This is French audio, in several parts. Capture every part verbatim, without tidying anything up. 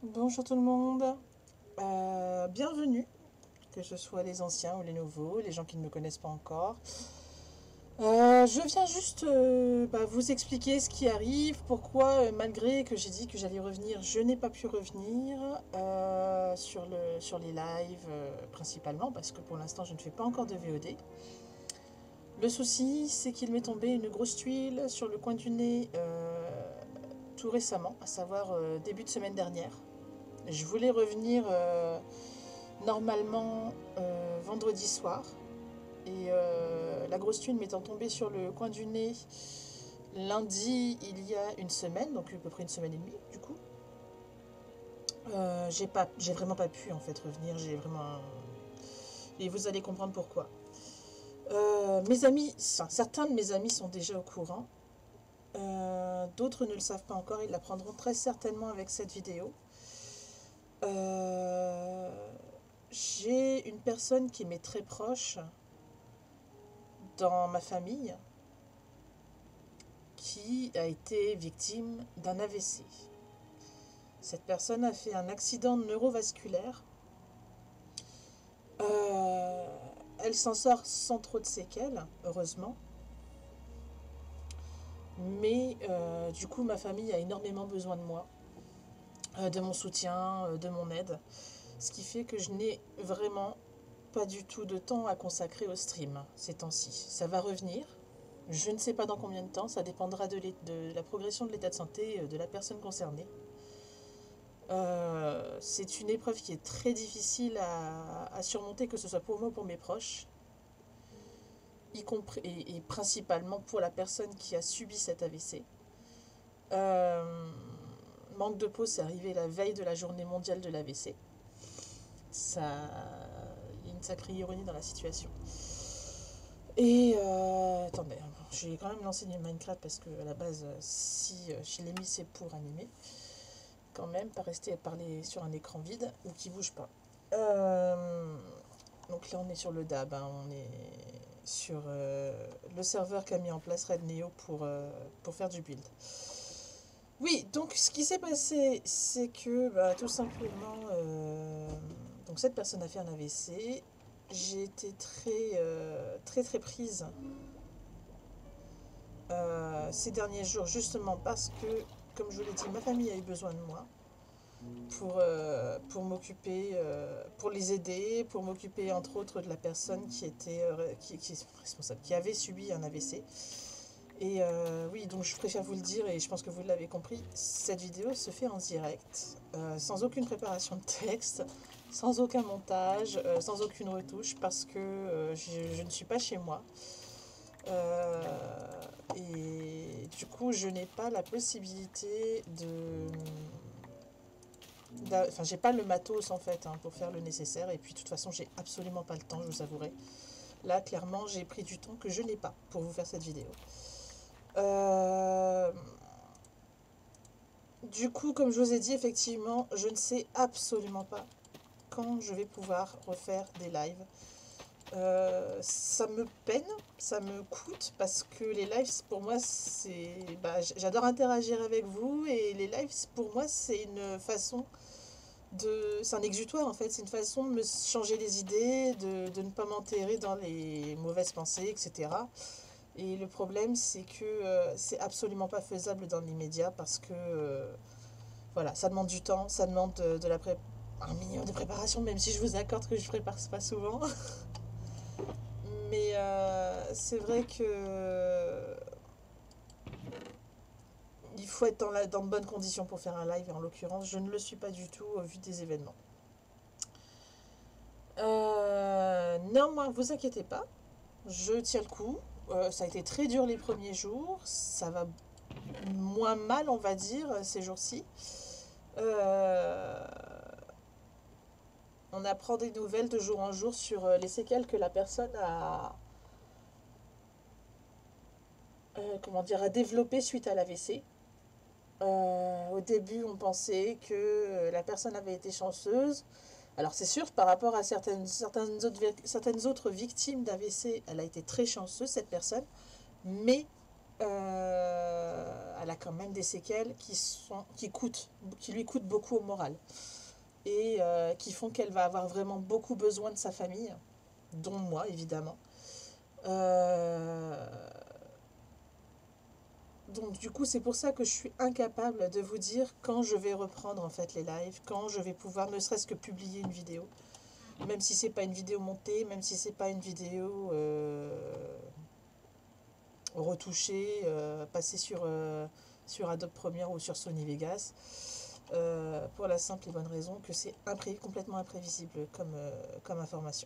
Bonjour tout le monde, euh, bienvenue, que ce soit les anciens ou les nouveaux, les gens qui ne me connaissent pas encore. Euh, je viens juste euh, bah, vous expliquer ce qui arrive, pourquoi euh, malgré que j'ai dit que j'allais revenir, je n'ai pas pu revenir euh, sur, le, sur les lives euh, principalement, parce que pour l'instant je ne fais pas encore de V O D. Le souci c'est qu'il m'est tombé une grosse tuile sur le coin du nez euh, tout récemment, à savoir euh, début de semaine dernière. Je voulais revenir euh, normalement euh, vendredi soir. Et euh, la grosse thune m'étant tombée sur le coin du nez lundi il y a une semaine, donc à peu près une semaine et demie du coup. Euh, j'ai pas, j'ai vraiment pas pu en fait revenir. J'ai vraiment, et vous allez comprendre pourquoi. Euh, mes amis, enfin, certains de mes amis sont déjà au courant. Euh, D'autres ne le savent pas encore. Ils l'apprendront très certainement avec cette vidéo. Euh, j'ai une personne qui m'est très proche dans ma famille qui a été victime d'un A V C. Cette personne a fait un accident neurovasculaire. Euh, elle s'en sort sans trop de séquelles, heureusement. Mais euh, du coup, ma famille a énormément besoin de moi, euh, de mon soutien, euh, de mon aide. Ce qui fait que je n'ai vraiment pas du tout de temps à consacrer au stream ces temps-ci. Ça va revenir. Je ne sais pas dans combien de temps, ça dépendra de, de la progression de l'état de santé de la personne concernée. Euh, c'est une épreuve qui est très difficile à, à surmonter, que ce soit pour moi ou pour mes proches, y compris, et, et principalement pour la personne qui a subi cet A V C. Euh, manque de peau, c'est arrivé la veille de la journée mondiale de l'A V C. Ça, il y a une sacrée ironie dans la situation. Et euh, attendez, j'ai quand même lancé du Minecraft parce que à la base, si je l'ai mis, c'est pour animer. Quand même, pas rester à parler sur un écran vide ou qui bouge pas. Euh, donc là, on est sur le D A B, hein, on est sur euh, le serveur qu'a mis en place RedNeo pour, euh, pour faire du build. Oui, donc ce qui s'est passé, c'est que bah, tout simplement, euh, donc cette personne a fait un A V C. J'ai été très, euh, très, très prise euh, ces derniers jours, justement parce que, comme je vous l'ai dit, ma famille a eu besoin de moi pour, euh, pour m'occuper, euh, pour les aider, pour m'occuper entre autres de la personne qui était euh, qui, qui est responsable, qui avait subi un A V C. Et euh, oui, donc je préfère vous le dire et je pense que vous l'avez compris, cette vidéo se fait en direct, euh, sans aucune préparation de texte, sans aucun montage, euh, sans aucune retouche, parce que euh, je, je ne suis pas chez moi. Euh, et du coup, je n'ai pas la possibilité de Enfin, j'ai pas le matos en fait hein, pour faire le nécessaire. Et puis, de toute façon, j'ai absolument pas le temps, je vous avouerai. Là, clairement, j'ai pris du temps que je n'ai pas pour vous faire cette vidéo. Euh... Du coup, comme je vous ai dit, effectivement, je ne sais absolument pas quand je vais pouvoir refaire des lives. Euh, ça me peine, ça me coûte parce que les lives pour moi c'est, bah, j'adore interagir avec vous et les lives pour moi c'est une façon de, c'est un exutoire en fait, c'est une façon de me changer les idées, de, de ne pas m'enterrer dans les mauvaises pensées, et cetera. Et le problème c'est que euh, c'est absolument pas faisable dans l'immédiat parce que euh, voilà, ça demande du temps, ça demande de, de la pré un minimum de préparation, même si je vous accorde que je prépare pas souvent. Mais euh, c'est vrai que il faut être dans, la, dans de bonnes conditions pour faire un live, et en l'occurrence, je ne le suis pas du tout au vu des événements. Euh, néanmoins, vous inquiétez pas, je tiens le coup. Euh, ça a été très dur les premiers jours, ça va moins mal, on va dire, ces jours-ci. Euh, on apprend des nouvelles de jour en jour sur les séquelles que la personne a, euh, comment dire, a développées suite à l'A V C. Euh, au début, on pensait que la personne avait été chanceuse. Alors c'est sûr, par rapport à certaines, certaines, autres, certaines autres victimes d'A V C, elle a été très chanceuse, cette personne. Mais euh, elle a quand même des séquelles qui, sont, qui, coûtent, qui lui coûtent beaucoup au moral. Et euh, qui font qu'elle va avoir vraiment beaucoup besoin de sa famille, dont moi, évidemment. Euh, donc du coup, c'est pour ça que je suis incapable de vous dire quand je vais reprendre en fait les lives, quand je vais pouvoir ne serait-ce que publier une vidéo. Même si c'est pas une vidéo montée, même si c'est pas une vidéo euh, retouchée, euh, passée sur, euh, sur Adobe Premiere ou sur Sony Vegas. Euh, pour la simple et bonne raison que c'est impré complètement imprévisible comme, euh, comme information.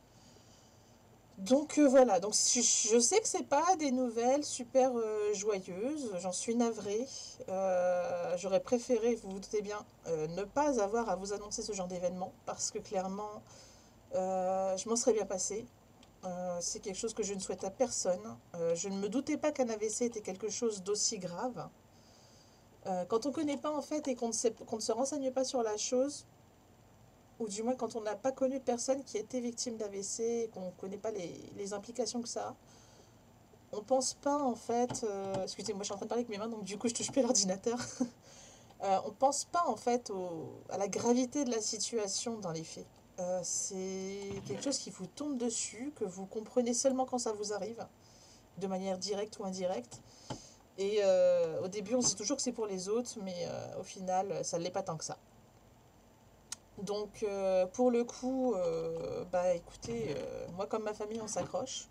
Donc euh, voilà, donc je, je sais que c'est pas des nouvelles super euh, joyeuses, j'en suis navrée. Euh, J'aurais préféré, vous vous doutez bien, euh, ne pas avoir à vous annoncer ce genre d'événement parce que clairement, euh, je m'en serais bien passée. Euh, c'est quelque chose que je ne souhaite à personne. Euh, je ne me doutais pas qu'un A V C était quelque chose d'aussi grave. Euh, quand on ne connaît pas en fait et qu'on ne, sait- qu'on ne se renseigne pas sur la chose, ou du moins quand on n'a pas connu de personne qui a été victime d'A V C et qu'on ne connaît pas les, les implications que ça a, on pense pas en fait, euh, excusez-moi je suis en train de parler avec mes mains donc du coup je touche plus l'ordinateur, euh, on pense pas en fait au, à la gravité de la situation dans les faits. Euh, c'est quelque chose qui vous tombe dessus, que vous comprenez seulement quand ça vous arrive, de manière directe ou indirecte. Et euh, au début on se dit toujours que c'est pour les autres, mais euh, au final ça ne l'est pas tant que ça. Donc euh, pour le coup, euh, bah écoutez, euh, moi comme ma famille on s'accroche.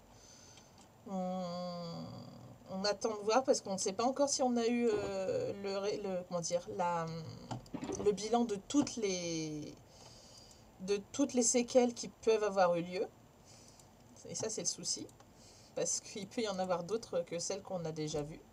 On, on attend de voir parce qu'on ne sait pas encore si on a eu euh, le, le, comment dire, la, le bilan de toutes les, de toutes les séquelles qui peuvent avoir eu lieu. Et ça c'est le souci. Parce qu'il peut y en avoir d'autres que celles qu'on a déjà vues.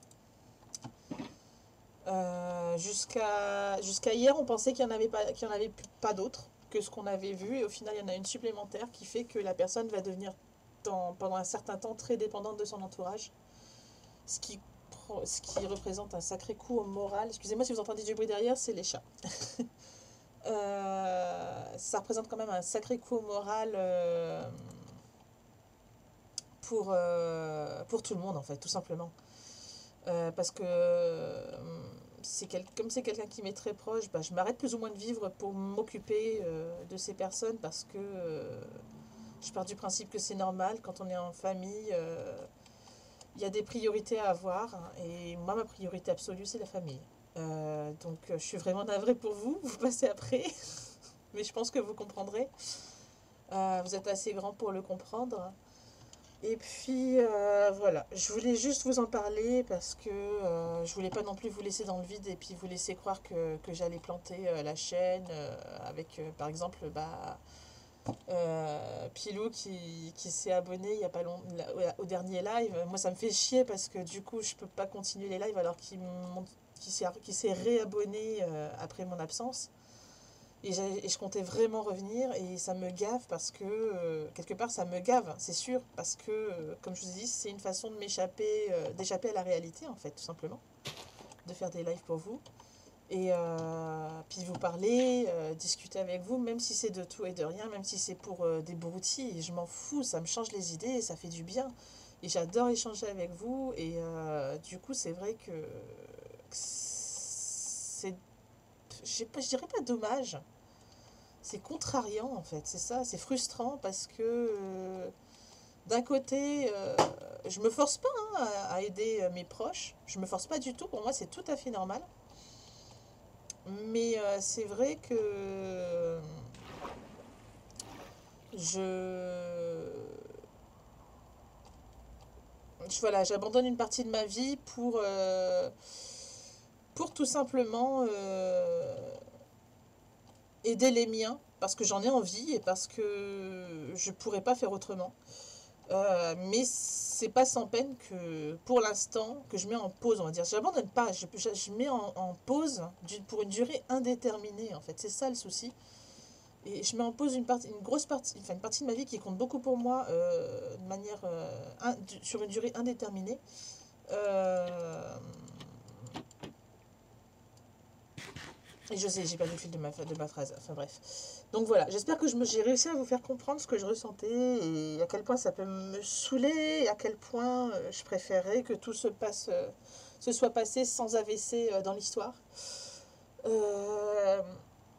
Euh, jusqu'à jusqu'à hier, on pensait qu'il n'y en avait pas, qu'il y en avait pas d'autres que ce qu'on avait vu. Et au final, il y en a une supplémentaire qui fait que la personne va devenir dans- pendant un certain temps très dépendante de son entourage. Ce qui, ce qui représente un sacré coup au moral. Excusez-moi si vous entendez du bruit derrière, c'est les chats. Euh, ça représente quand même un sacré coup au moral euh, pour, euh, pour tout le monde, en fait, tout simplement. Euh, parce que euh, c'est quel, comme c'est quelqu'un qui m'est très proche, bah, je m'arrête plus ou moins de vivre pour m'occuper euh, de ces personnes parce que euh, je pars du principe que c'est normal quand on est en famille. Euh, il y a des priorités à avoir hein, et moi ma priorité absolue c'est la famille. Euh, donc je suis vraiment navrée pour vous, vous passez après, mais je pense que vous comprendrez. Euh, vous êtes assez grand pour le comprendre. Et puis euh, voilà, je voulais juste vous en parler parce que euh, je voulais pas non plus vous laisser dans le vide et puis vous laisser croire que, que j'allais planter euh, la chaîne euh, avec euh, par exemple bah, euh, Pilou qui, qui s'est abonné il y a pas long, au dernier live. Moi ça me fait chier parce que du coup je peux pas continuer les lives alors qu'il qui s'est qui s'est réabonné euh, après mon absence. Et, et je comptais vraiment revenir et ça me gave parce que, euh, quelque part, ça me gave, c'est sûr, parce que, euh, comme je vous ai dit, c'est une façon de m'échapper, euh, d'échapper à la réalité, en fait, tout simplement, de faire des lives pour vous. Et euh, puis vous parler, euh, discuter avec vous, même si c'est de tout et de rien, même si c'est pour euh, des broutilles, je m'en fous, ça me change les idées et ça fait du bien. Et j'adore échanger avec vous et euh, du coup, c'est vrai que, que c'est, je ne dirais pas dommage, c'est contrariant en fait, c'est ça, c'est frustrant parce que euh, d'un côté, euh, je me force pas hein, à, à aider euh, mes proches, je me force pas du tout, pour moi c'est tout à fait normal. Mais euh, c'est vrai que euh, je, je voilà, j'abandonne une partie de ma vie pour euh, pour tout simplement euh, aider les miens parce que j'en ai envie et parce que je pourrais pas faire autrement. Euh, mais c'est pas sans peine que pour l'instant que je mets en pause, on va dire. J'abandonne pas, je, je, je mets en, en pause d'une- pour une durée indéterminée en fait. C'est ça le souci. Et je mets en pause une partie, une grosse partie, enfin une partie de ma vie qui compte beaucoup pour moi euh, de manière euh, un- du- sur une durée indéterminée. Euh, Et je sais, j'ai perdu le fil de ma, de ma phrase. Enfin bref. Donc voilà, j'espère que j'ai réussi à vous faire comprendre ce que je ressentais et à quel point ça peut me saouler et à quel point euh, je préférais que tout se passe, euh, se soit passé sans A V C euh, dans l'histoire. Euh,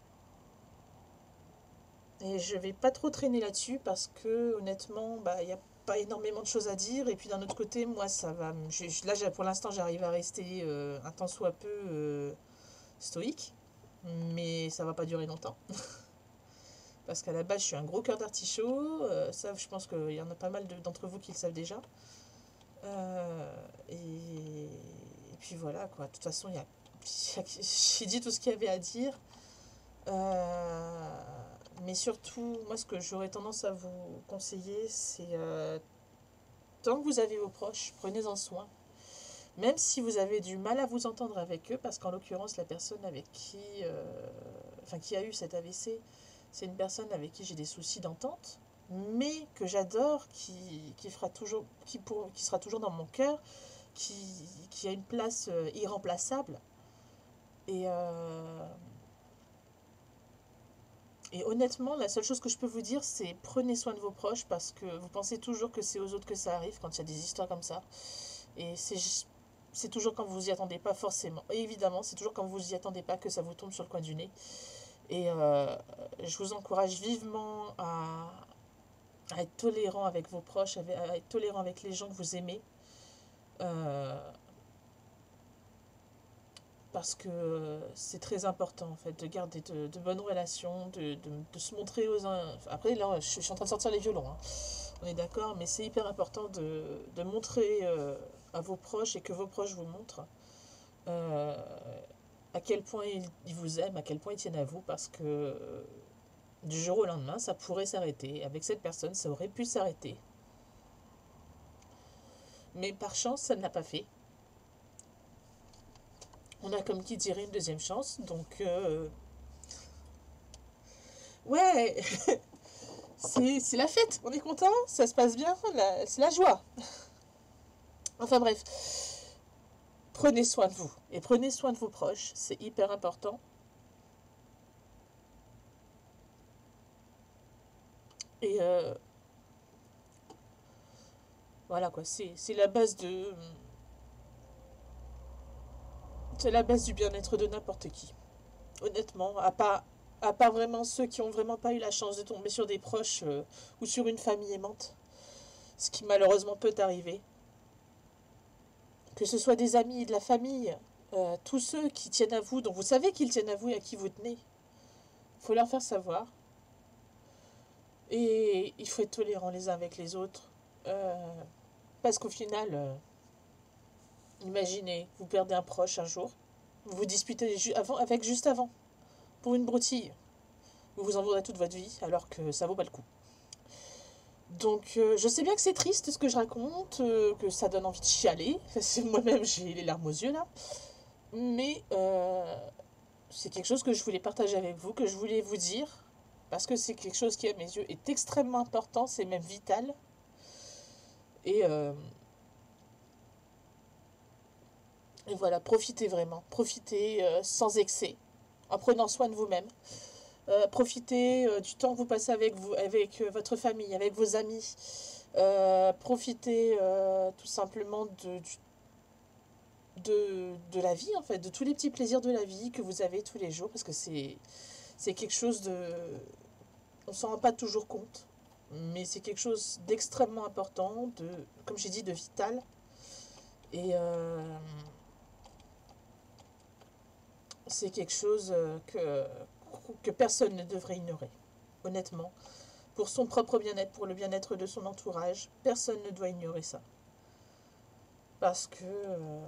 et je vais pas trop traîner là-dessus parce que honnêtement, bah il y a pas énormément de choses à dire. Et puis d'un autre côté, moi ça va. Je, là pour l'instant, j'arrive à rester euh, un tant soit peu euh, stoïque, mais ça va pas durer longtemps. Parce qu'à la base, je suis un gros cœur d'artichaut. Euh, ça, je pense qu'il y en a pas mal d'entre vous qui le savent déjà. Euh, et, et puis voilà, quoi. De toute façon, il y a, j'ai dit tout ce qu'il y avait à dire. Euh, mais surtout, moi, ce que j'aurais tendance à vous conseiller, c'est euh, tant que vous avez vos proches, prenez-en soin. Même si vous avez du mal à vous entendre avec eux, parce qu'en l'occurrence, la personne avec qui, euh, enfin, qui a eu cet A V C, c'est une personne avec qui j'ai des soucis d'entente, mais que j'adore, qui, qui, fera toujours, qui, pour, qui sera toujours dans mon cœur, qui, qui a une place euh, irremplaçable. Et, euh, et honnêtement, la seule chose que je peux vous dire, c'est prenez soin de vos proches, parce que vous pensez toujours que c'est aux autres que ça arrive quand il y a des histoires comme ça. Et c'est c'est toujours quand vous y attendez pas forcément. Et évidemment, c'est toujours quand vous y attendez pas que ça vous tombe sur le coin du nez. Et euh, je vous encourage vivement à, à être tolérant avec vos proches, à être tolérant avec les gens que vous aimez. Euh, parce que c'est très important en fait de garder de, de bonnes relations, de, de, de, se montrer aux uns. Après là, je, je suis en train de sortir les violons, hein. On est d'accord, mais c'est hyper important de, de montrer euh, à vos proches et que vos proches vous montrent euh, à quel point ils, ils vous aiment, à quel point ils tiennent à vous, parce que euh, du jour au lendemain, ça pourrait s'arrêter. Avec cette personne, ça aurait pu s'arrêter. Mais par chance, ça ne l'a pas fait. On a comme qui dirait une deuxième chance, donc euh, ouais, c'est la fête, on est content, ça se passe bien, c'est la joie. Enfin bref, prenez soin de vous et prenez soin de vos proches, c'est hyper important. Et euh, voilà quoi, c'est la base de... C'est la base du bien-être de n'importe qui. Honnêtement, à part, à part vraiment ceux qui ont vraiment pas eu la chance de tomber sur des proches euh, ou sur une famille aimante, ce qui malheureusement peut arriver. Que ce soit des amis, de la famille, euh, tous ceux qui tiennent à vous, dont vous savez qu'ils tiennent à vous et à qui vous tenez, il faut leur faire savoir. Et il faut être tolérant les uns avec les autres. Euh, parce qu'au final, euh, imaginez, vous perdez un proche un jour, vous vous disputez ju avant, avec juste avant, pour une broutille. Vous vous en voudrez toute votre vie, alors que ça vaut pas le coup. Donc, euh, je sais bien que c'est triste ce que je raconte, euh, que ça donne envie de chialer. Moi-même, j'ai les larmes aux yeux là. Mais euh, c'est quelque chose que je voulais partager avec vous, que je voulais vous dire, parce que c'est quelque chose qui, à mes yeux, est extrêmement important, c'est même vital. Et, euh, et voilà, profitez vraiment, profitez euh, sans excès, en prenant soin de vous-même. Euh, profitez euh, du temps que vous passez avec, vous, avec euh, votre famille, avec vos amis. Euh, profitez euh, tout simplement de, de, de la vie, en fait, de tous les petits plaisirs de la vie que vous avez tous les jours, parce que c'est quelque chose de... On s'en rend pas toujours compte, mais c'est quelque chose d'extrêmement important, de, comme j'ai dit, de vital. Et euh, c'est quelque chose que, que personne ne devrait ignorer, honnêtement. Pour son propre bien-être, pour le bien-être de son entourage, personne ne doit ignorer ça. Parce que euh,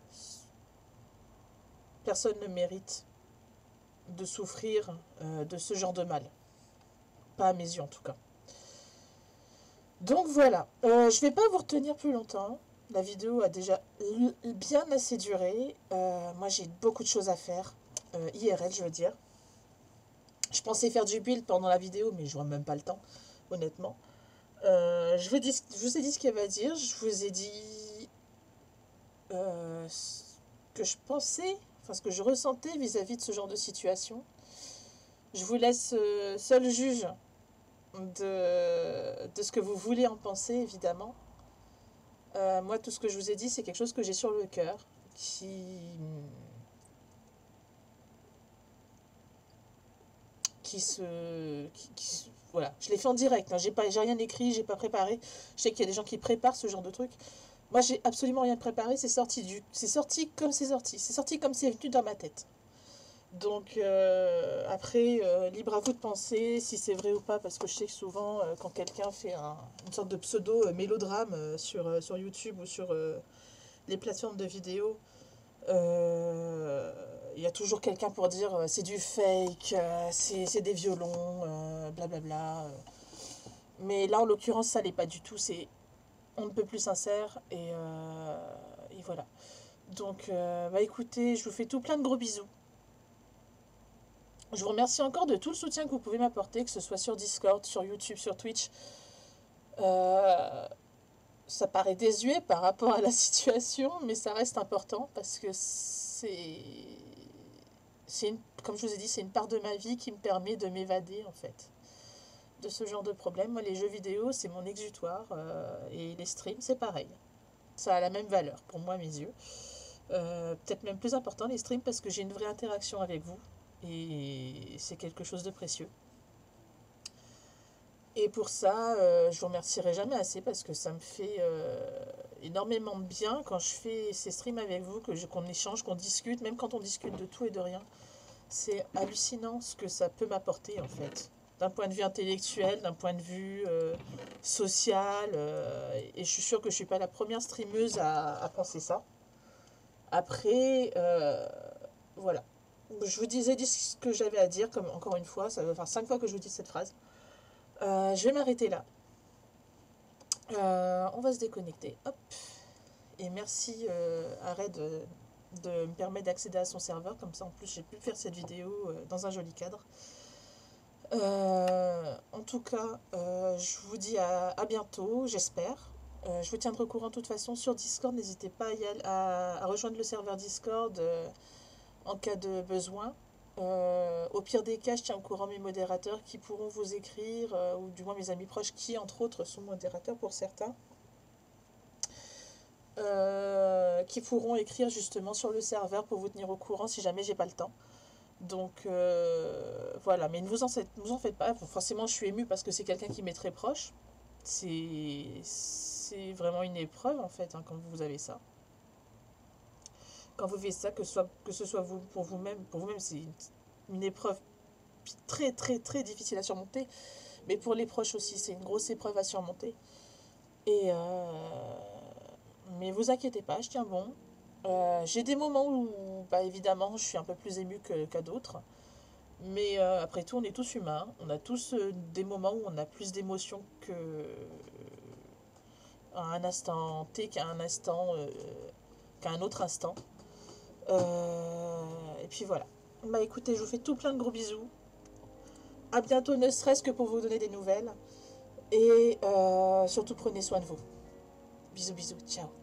personne ne mérite de souffrir euh, de ce genre de mal. Pas à mes yeux en tout cas. Donc voilà, euh, je vais pas vous retenir plus longtemps. La vidéo a déjà bien assez duré. Euh, moi j'ai beaucoup de choses à faire. Euh, I R L je veux dire. Je pensais faire du build pendant la vidéo, mais je vois même pas le temps, honnêtement. Euh, je, vous dis, je vous ai dit ce qu'il y avait à dire. Je vous ai dit euh, ce que je pensais. enfin ce que je ressentais vis-à-vis de ce genre de situation. Je vous laisse euh, seul juge de, de ce que vous voulez en penser, évidemment. Euh, moi, tout ce que je vous ai dit, c'est quelque chose que j'ai sur le cœur, qui, qui se... Qui, qui, voilà, je l'ai fait en direct, hein. J'ai pas, j'ai rien écrit, j'ai pas préparé. Je sais qu'il y a des gens qui préparent ce genre de truc. Moi, j'ai absolument rien préparé, c'est sorti, du, c'est sorti comme c'est sorti. C'est sorti comme c'est venu dans ma tête. Donc euh, après, euh, libre à vous de penser si c'est vrai ou pas, parce que je sais que souvent, euh, quand quelqu'un fait un, une sorte de pseudo-mélodrame euh, sur, euh, sur YouTube ou sur euh, les plateformes de vidéos, euh, il y a toujours quelqu'un pour dire euh, c'est du fake, euh, c'est c'est des violons, euh, blablabla. euh. Mais là, en l'occurrence, ça l'est pas du tout. C'est on ne peut plus sincère et, euh, et voilà. Donc, euh, bah écoutez, je vous fais tout plein de gros bisous. Je vous remercie encore de tout le soutien que vous pouvez m'apporter, que ce soit sur Discord, sur YouTube, sur Twitch. Euh, ça paraît désuet par rapport à la situation, mais ça reste important parce que c'est, c'est une, comme je vous ai dit, c'est une part de ma vie qui me permet de m'évader en fait de ce genre de problème. Moi, les jeux vidéo, c'est mon exutoire euh, et les streams, c'est pareil. Ça a la même valeur pour moi, à mes yeux. Euh, peut-être même plus important les streams parce que j'ai une vraie interaction avec vous et c'est quelque chose de précieux. Et pour ça, euh, je vous remercierai jamais assez parce que ça me fait euh, énormément de bien quand je fais ces streams avec vous, que je, qu'on échange, qu'on discute, même quand on discute de tout et de rien. C'est hallucinant ce que ça peut m'apporter en fait. D'un point de vue intellectuel, d'un point de vue euh, social. Euh, et je suis sûre que je ne suis pas la première streameuse à, à penser ça. Après, euh, voilà. Je vous disais ce que j'avais à dire, comme encore une fois, ça va faire cinq fois que je vous dis cette phrase. Euh, je vais m'arrêter là. Euh, on va se déconnecter. Hop. Et merci euh, à Red de, de me permettre d'accéder à son serveur. Comme ça, en plus, j'ai pu faire cette vidéo euh, dans un joli cadre. Euh, en tout cas, euh, je vous dis à, à bientôt, j'espère. Euh, je vous tiendrai au courant de toute façon sur Discord. N'hésitez pas à, y aller, à, à rejoindre le serveur Discord euh, en cas de besoin. Euh, au pire des cas, je tiens au courant mes modérateurs qui pourront vous écrire, euh, ou du moins mes amis proches qui, entre autres, sont modérateurs pour certains, euh, qui pourront écrire justement sur le serveur pour vous tenir au courant si jamais j'ai pas le temps. Donc euh, voilà, mais ne vous en, faites, ne vous en faites pas. Forcément, je suis émue parce que c'est quelqu'un qui m'est très proche. C'est c'est vraiment une épreuve en fait hein, quand vous avez ça. Quand vous vivez ça, que ce soit, que ce soit vous, pour vous-même, pour vous-même, c'est une, une épreuve très très très difficile à surmonter. Mais pour les proches aussi, c'est une grosse épreuve à surmonter. Et euh, mais vous inquiétez pas, je tiens bon. Euh, j'ai des moments où, bah, évidemment, je suis un peu plus émue que, qu'à d'autres. Mais euh, après tout, on est tous humains. On a tous euh, des moments où on a plus d'émotions que à un instant T qu'à un instant euh, qu'à un autre instant. Euh, et puis voilà. Bah écoutez, je vous fais tout plein de gros bisous. À bientôt, ne serait-ce que pour vous donner des nouvelles. Et euh, surtout, prenez soin de vous. Bisous, bisous. Ciao.